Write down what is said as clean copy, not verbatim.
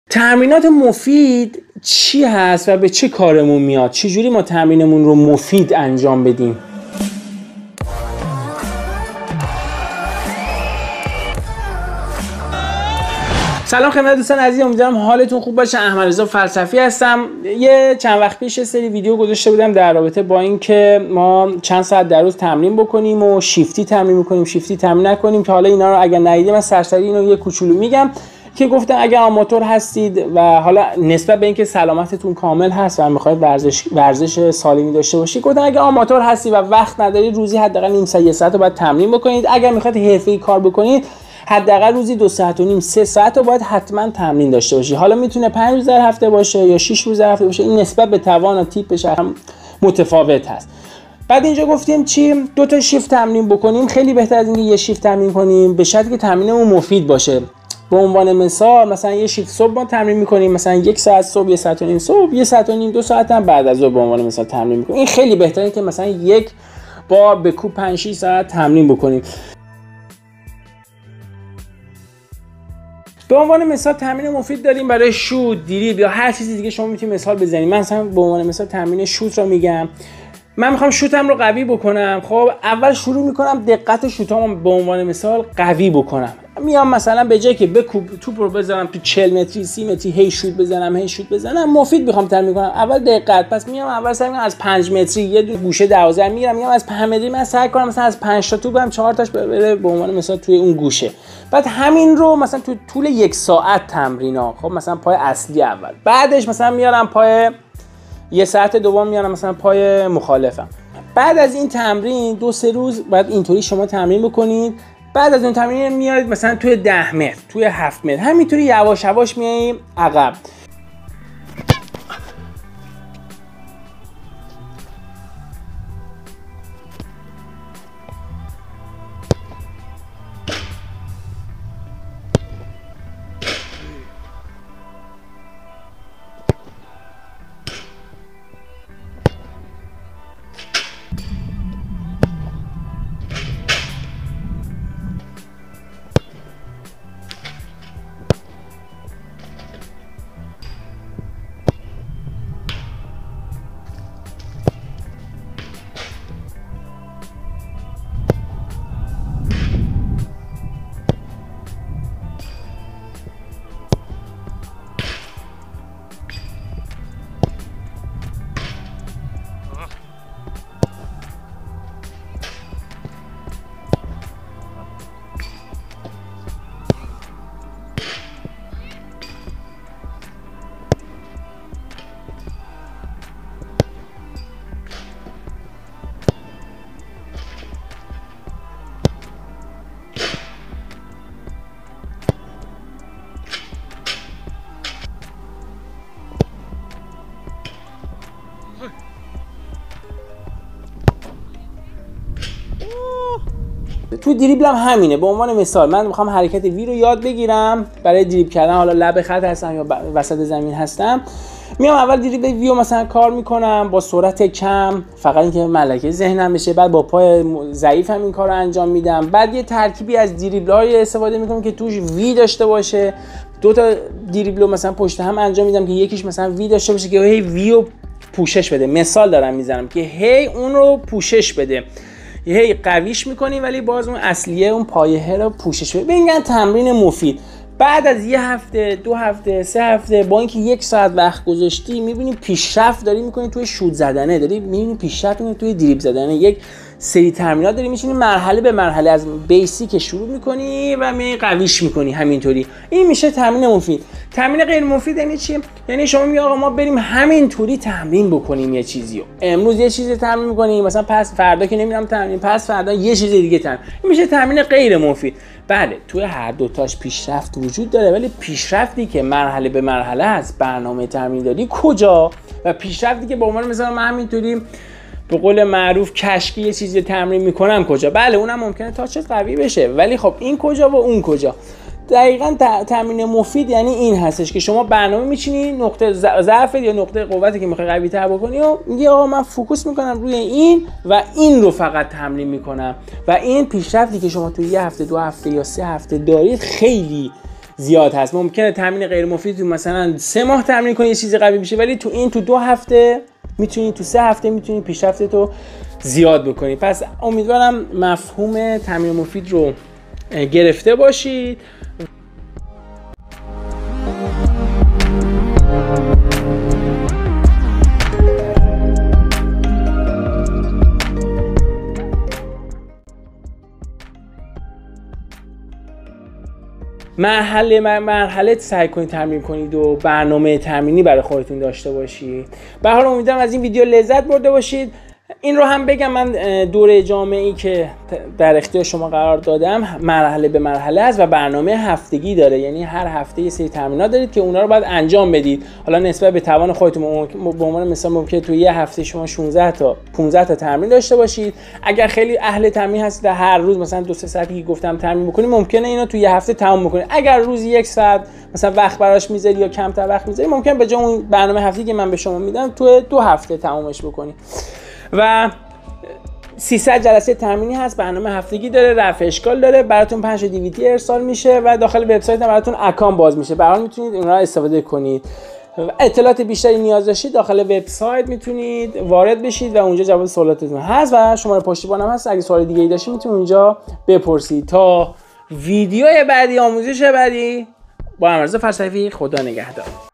تمرینات مفید چی هست و به چه کارمون میاد؟ چجوری ما تمرینمون رو مفید انجام بدیم؟ سلام خدمت دوستان عزیز، امیدوارم حالتون خوب باشه. احمد رضا فلسفی هستم. یه چند وقت پیش سری ویدیو گذاشته بودم در رابطه با اینکه ما چند ساعت در روز تمرین بکنیم و شیفتی تمرین میکنیم، شیفتی تمرین نکنیم، که حالا اینا رو اگر ندیدید من سرسری اینو یه کوچولو میگم که گفتم اگر آماتور هستید و حالا نسبت به اینکه سلامتتون کامل هست و میخواید ورزش سالمی داشته باشید، گفتم اگر آماتور هستی و وقت ندارید روزی حداقل نیم ساعت 1 ساعت رو باید تمرین بکنید. اگر میخواید حرفه‌ای کار بکنید حداقل روزی 2 ساعت و نیم 3 ساعت رو باید حتما تمرین داشته باشی. حالا میتونه 5 روز در هفته باشه یا 6 روز در هفته باشه، این نسبت به توان و تیپش هم متفاوت هست. بعد اینجا گفتیم چی؟ 2 تا شیفت تمرین بکنیم، خیلی بهتر از اینکه یه شیفت تمرین کنیم، به شرطی که تمرینمون مفید باشه. به عنوان مثال مثلا یه شیفت صبح ما تمرین میکنیم، مثلا 1 ساعت صبح، 1 ساعت و نیم صبح، 1 ساعت و نیم 2 ساعت هم بعد از ظهر به عنوان مثال تمرین میکنیم. این خیلی بهتره که مثلا یک بار به کوب 5 6 ساعت تمرین بکنیم. به عنوان مثال تمرین مفید داریم برای شوت، دریبل یا هر چیزی دیگه شما میتونید مثال بزنید. من مثلا به عنوان مثال تمرین شوت رو میگم. من میخوام شوتم رو قوی بکنم. خب اول شروع میکنم دقت شوتامو به عنوان مثال قوی بکنم. میام مثلا به جای که توپ رو بزنم تو 40 متری 30 متری هی شوت بزنم مفید میخوام تمرین کنم. اول دقت. پس میام اول سعی میکنم از 5 متری یه گوشه 12 میگیرم از 5 متری من سعی کنم مثلا از 5 تا توپم 4 تاش بره به عنوان مثال توی اون گوشه. بعد همین رو مثلا تو طول 1 ساعت تمرینا، خب مثلا پای اصلی اول، بعدش مثلا میارم پای 1 ساعت دوم میارم مثلا پای مخالفم. بعد از این تمرین 2-3 روز بعد اینطوری شما تمرین بکنید. بعد از اون تمرین میارید مثلا توی 10 متر، توی 7 متر، همینطوری یواش یواش میاییم عقب. تو دریبل هم همینه. به عنوان مثال من میخوام حرکت وی رو یاد بگیرم برای دریبل کردن، حالا لب خط هستم یا وسط زمین هستم، میام اول دریبل وی رو مثلا کار میکنم با سرعت کم، فقط اینکه ملکه ذهنم بشه. بعد با پای ضعیف هم این کارو انجام میدم. بعد یه ترکیبی از دریبل های استفاده میکنم که توش وی داشته باشه. 2 تا دریبل رو مثلا پشت هم انجام میدم که یکیش مثلا وی داشته باشه که هی وی رو پوشش بده. مثال دارم میزنم که هی اون رو پوشش بده، هی قویش میکنی ولی باز اون اصلیه اون پایه رو پوشش بده. میگن تمرین مفید. بعد از 1 هفته 2 هفته 3 هفته با اینکه 1 ساعت وقت گذاشتی میبینی پیشرفت داری میکنی توی شوت زدنه، داری میبینی پیشرفت میکنی توی دریبل زدنه. یک سری تمرینات داری میشینی مرحله به مرحله از بیسیک شروع میکنی و می قویش میکنی. همینطوری این میشه تمرین مفید. تمرین غیر مفید یعنی چی؟ یعنی شما میگی آقا ما بریم همینطوری تمرین بکنیم یه چیزیو، امروز یه چیزی تمرین میکنیم، مثلا پس فردا که نمیرم تمرین، پس فردا یه چیز دیگه تمرین. این میشه تمرین غیر مفید. بله توی هر دوتاش پیشرفت وجود داره، ولی پیشرفتی که مرحله به مرحله است، برنامه تمرین داری کجا، و پیشرفتی که به عنوان مثلا من همینطوری به قول معروف کشکی یه چیزی تمرین میکنم کجا. بله اونم ممکنه تاچت قوی بشه، ولی خب این کجا و اون کجا. دقیقاً تمرین مفید یعنی این هستش که شما برنامه میچینی، نقطه ضعف یا نقطه قوتی که میخوای قوی تر بکنی و میگی آقا من فوکوس میکنم روی این و این رو فقط تمرین میکنم، و این پیشرفتی که شما توی 1 هفته 2 هفته یا 3 هفته دارید خیلی زیاد هست. ممکنه تمرین غیر مفید تو مثلا 3 ماه تمرین کنی یه چیزی قوی بشه، ولی تو این تو 2 هفته میتونی، تو 3 هفته میتونی پیشرفت تو زیاد بکنی. پس امیدوارم مفهوم تمرین مفید رو گرفته باشید. مرحله سعی کنید تمرین کنید و برنامه تمرینی برای خودتون داشته باشید. به هر حال امیدوارم از این ویدیو لذت برده باشید. این رو هم بگم، من دوره جامعه‌ای که در اختیار شما قرار دادم مرحله به مرحله است و برنامه هفتگی داره، یعنی هر هفته یه سری تمرینات دارید که اونا رو باید انجام بدید. حالا نسبت به توان خودتون، به عنوان مثال ممکنه تو یه هفته شما 16 تا 15 تا تمرین داشته باشید. اگر خیلی اهل تمرین هستید هر روز مثلا 2-3 ساعتی که گفتم تمرین بکنید، ممکنه اینو تو یه هفته تمام بکنید. اگر روزی 1 ساعت مثلا وقت براش میذاری یا کمتر وقت میذاری، ممکنه به جای اون برنامه هفتگی که من به شما میدم تو 2 هفته تمامش بکنید. و 300 جلسه تمرینی هست، برنامه هفتگی داره، رفع اشکال داره، براتون 5 دیویدی ارسال میشه و داخل وبسایت براتون اکانت باز میشه. به هر حال میتونید اونها رو استفاده کنید. اطلاعات بیشتری نیاز داشتید داخل وبسایت میتونید وارد بشید و اونجا جواب سوالاتتون هست و شماره پشتیبانم هست. اگه سوال دیگه ای داشتید میتونید اونجا بپرسید. تا ویدیو بعدی، آموزش بعدی، با امروز فلسفی، خدا نگهدار.